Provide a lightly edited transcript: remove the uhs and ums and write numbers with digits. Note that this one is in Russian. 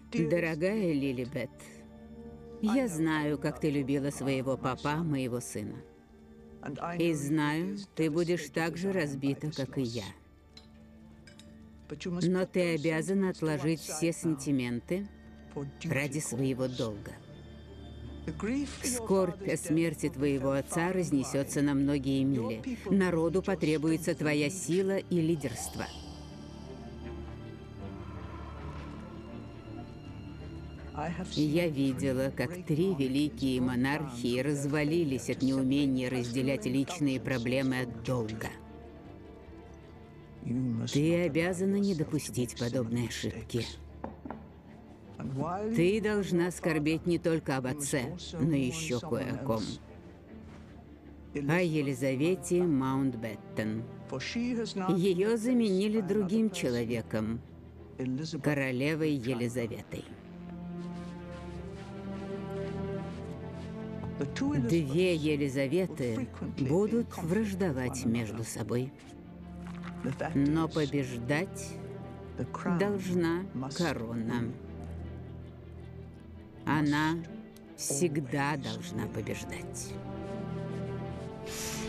Дорогая Лилибет, я знаю, как ты любила своего папа, моего сына. И знаю, ты будешь так же разбита, как и я. Но ты обязана отложить все сантименты ради своего долга. Скорбь о смерти твоего отца разнесется на многие мили. Народу потребуется твоя сила и лидерство. Я видела, как 3 великие монархии развалились от неумения разделять личные проблемы от долга. Ты обязана не допустить подобной ошибки. Ты должна скорбеть не только об отце, но еще кое о ком. О Елизавете Маунтбеттен. Ее заменили другим человеком, королевой Елизаветой. 2 Елизаветы будут враждовать между собой. Но побеждать должна корона. Она всегда должна побеждать.